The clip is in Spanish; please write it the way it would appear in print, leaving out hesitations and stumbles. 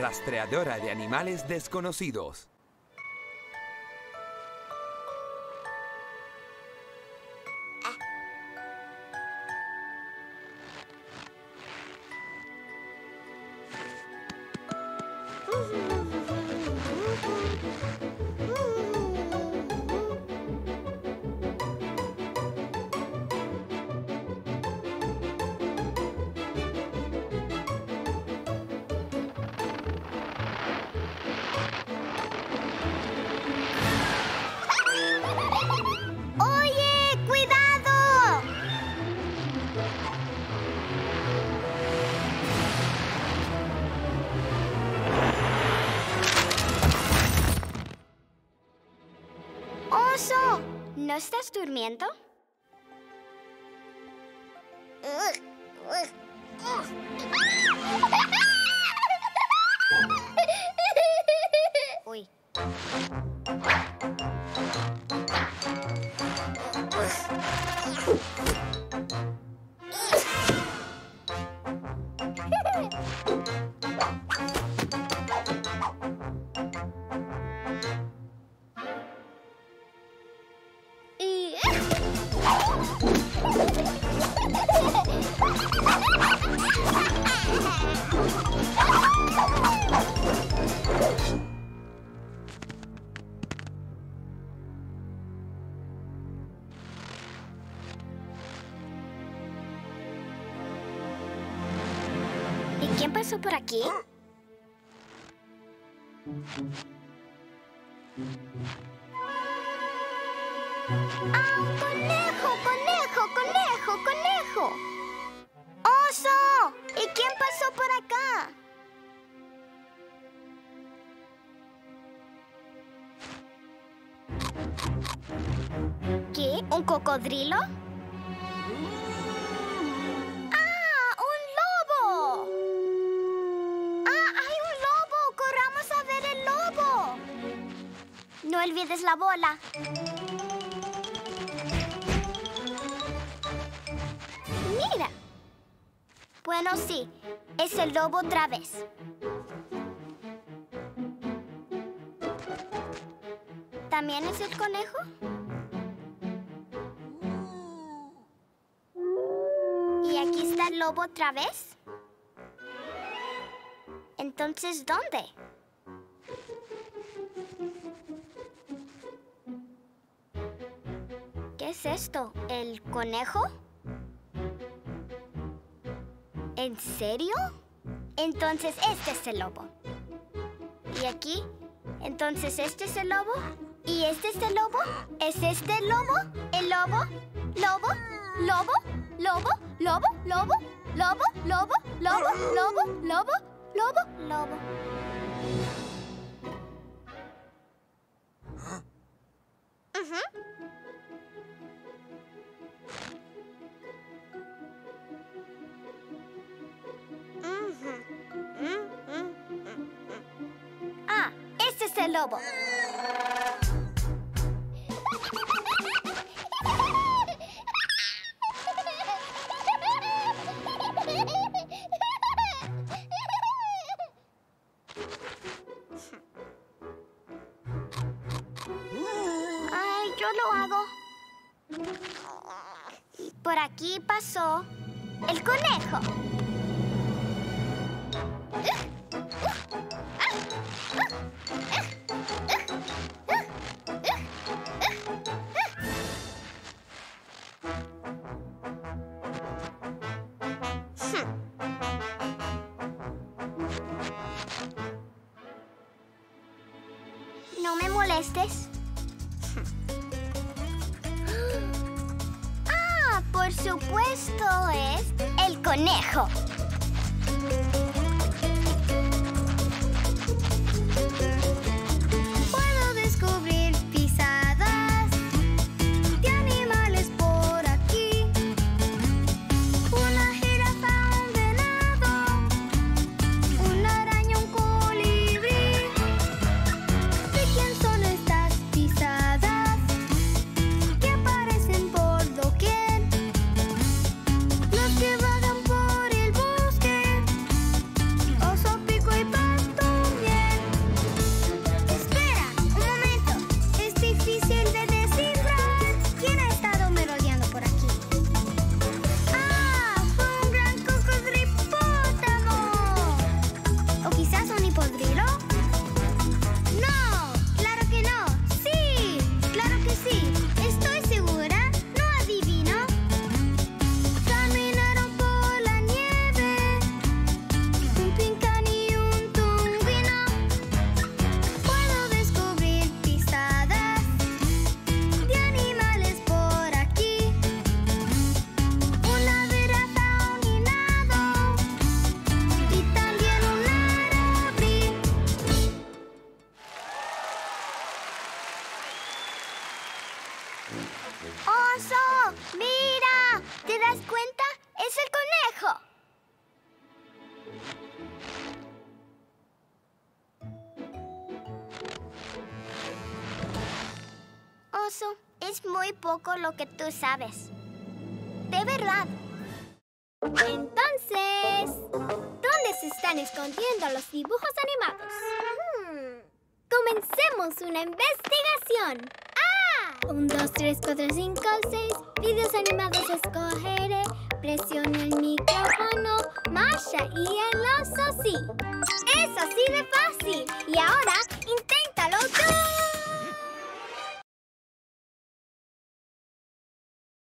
rastreadora de animales desconocidos. ¡Oso! ¿No estás durmiendo? Uy. ¿Y quién pasó por aquí? ¡Ah, un conejo, conejo, conejo, conejo! ¡Oso! ¿Y quién pasó por acá? ¿Qué? ¿Un cocodrilo? ¡Ah! ¡Un lobo! ¡Ah! ¡Hay un lobo! ¡Corramos a ver el lobo! No olvides la bola. ¡Mira! Bueno, sí. Es el lobo otra vez. ¿También es el conejo? ¿Y aquí está el lobo otra vez? Entonces, ¿dónde? ¿Qué es esto? ¿El conejo? ¿En serio? Entonces, este es el lobo. ¿Y aquí? Entonces, ¿este es el lobo? ¿Y este es el lobo? ¿Es este el lobo? ¿El lobo? ¿Lobo? ¿Lobo? ¿Lobo? ¿Lobo? ¿Lobo? ¿Lobo? ¿Lobo? ¿Lobo? ¿Lobo? ¿Lobo? ¿Lobo? ¿Lobo? Ah, este es el lobo. Ay, yo lo hago. Y por aquí pasó el conejo. No me molestes. Ah, por supuesto, es el conejo. Puedo descubrir pisadas de animales por aquí. Una jirafa, un venado, una araña, un colibrí. ¿De quién son estas pisadas que aparecen por doquier? Los que vagan por el bosque. ¡Oso! ¡Mira! ¿Te das cuenta? ¡Es el conejo! Oso, es muy poco lo que tú sabes. De verdad. Entonces, ¿dónde se están escondiendo los dibujos animados? Comencemos una investigación. 1, 2, 3, 4, 5, 6. Videos animados escogeré. Presione el micrófono. Masha y el oso sí. Es así de fácil. Y ahora